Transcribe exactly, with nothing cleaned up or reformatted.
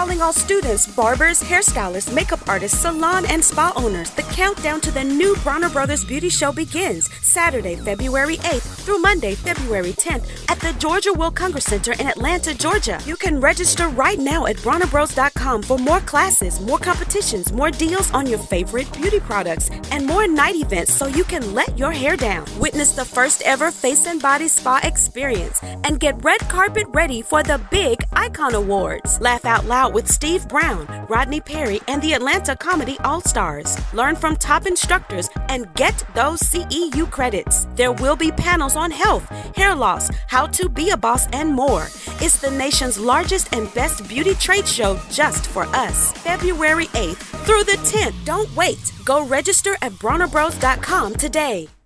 Calling all students, barbers, hairstylists, makeup artists, salon and spa owners. The countdown to the new Bronner Brothers Beauty Show begins Saturday, February eighth through Monday, February tenth at the Georgia World Congress Center in Atlanta, Georgia. You can register right now at bronner bros dot com for more classes, more competitions, more deals on your favorite beauty products, and more night events so you can let your hair down. Witness the first ever face and body spa experience and get red carpet ready for the big Icon Awards. Laugh out loud with Steve Brown, Rodney Perry, and the Atlanta Comedy All-Stars. Learn from top instructors and get those C E U credits. There will be panels on health, hair loss, how to be a boss, and more. It's the nation's largest and best beauty trade show just for us. February eighth through the tenth. Don't wait. Go register at bronner bros dot com today.